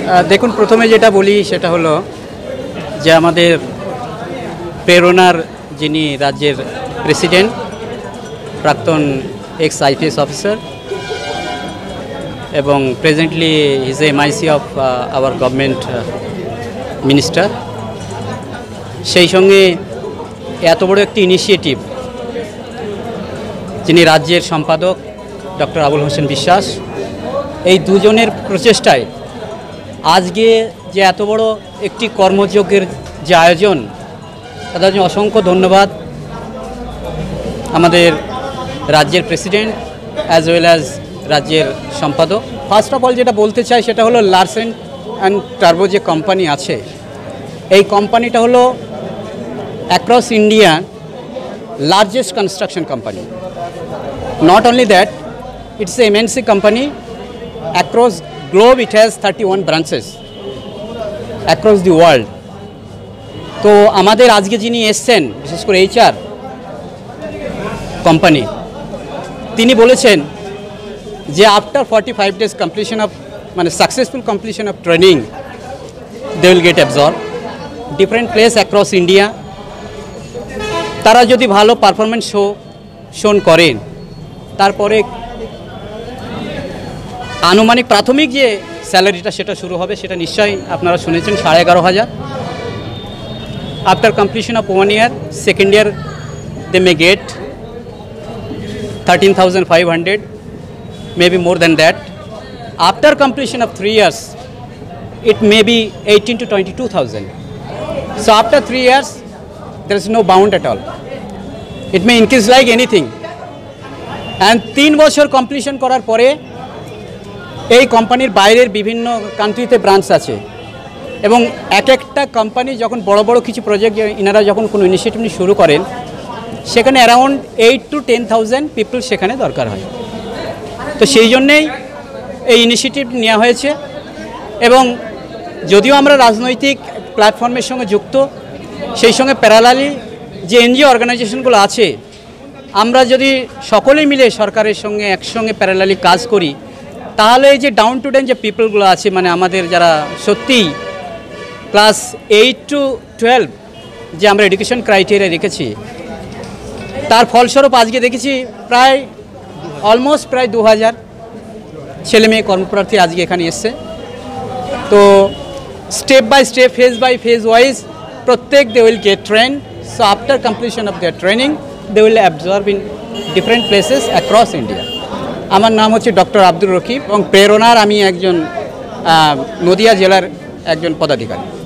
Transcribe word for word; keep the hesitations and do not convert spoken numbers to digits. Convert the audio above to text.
দেখুন, প্রথমে যেটা বলি সেটা হলো যে আমাদের প্রেরণার যিনি রাজ্যের প্রেসিডেন্ট, প্রাক্তন এক্স আইপিএস অফিসার এবং presently is a MIC of our government minister, সেই সঙ্গে এত বড় একটি ইনিশিয়েটিভ যিনি রাজ্যের সম্পাদক ডক্টর আবুল হোসেন বিশ্বাস, এই দুজনের প্রচেষ্টায় আজকে যে এত বড় একটি কর্মযজ্ঞের যে আয়োজন, তাদের জন্য অসংখ্য ধন্যবাদ আমাদের রাজ্যের প্রেসিডেন্ট অ্যাজ ওয়েল অ্যাজ রাজ্যের সম্পাদক। ফার্স্ট অফ অল যেটা বলতে চাই সেটা হলো লারসেন অ্যান্ড টার্বো যে কোম্পানি আছে, এই কোম্পানিটা হলো across India largest construction company. Not only that, it's a MNC company. Across globe it has thirty-one branches across the world. তো আমাদের আজকে যিনি এসছেন বিশেষ করে এইচআর কোম্পানি, তিনি বলেছেন যে after forty five days completion of মানে successful completion of training they will get absorb different place across India. তারা যদি ভালো পারফরমেন্স শো শোন করেন, তারপরে আনুমানিক প্রাথমিক যে স্যালারিটা সেটা শুরু হবে, সেটা নিশ্চয়ই আপনারা শুনেছেন, সাড়ে এগারো হাজার। After completion of one year, second year they may get thirteen thousand five hundred, maybe more than that. After completion of three years it may be eighteen to twenty-two thousand. So after three years there is no bound at all, it may increase like anything. And তিন বছর completion করার পরে এই কোম্পানির বাইরের বিভিন্ন কান্ট্রিতে branch আছে, এবং এক একটা কোম্পানি যখন বড় বড় কিছু প্রজেক্ট ইনারা যখন কোনো ইনিশিয়েটিভ নিয়ে শুরু করেন, সেখানে around eight to ten thousand people সেখানে দরকার হয়। তো সেই জন্যেই এই ইনিশিয়েটিভ নেওয়া হয়েছে। এবং যদিও আমরা রাজনৈতিক প্ল্যাটফর্মের সঙ্গে যুক্ত, সেই সঙ্গে প্যারালালি যে এনজিও অর্গানাইজেশনগুলো আছে, আমরা যদি সকলেই মিলে সরকারের সঙ্গে একসঙ্গে প্যারালালি কাজ করি, তাহলে এই যে ডাউন টু ডাউন যে পিপলগুলো আছে, মানে আমাদের যারা সত্যিই ক্লাস এইট টু টুয়েলভ যে আমরা এডুকেশন ক্রাইটেরিয়া রেখেছি, তার ফলস্বরূপ আজকে দেখেছি প্রায় অলমোস্ট প্রায় দু হাজার ছেলে মেয়ে কর্মপ্রার্থী আজকে এখানে এসছে। তো step by step, phase by phase wise প্রত্যেক they will get train. So after completion of their training they will absorb in different places across India. আমার নাম হচ্ছে ডক্টর আব্দুর রকিব এবং প্রেরণার আমি একজন নদিয়া জেলার একজন পদাধিকারী।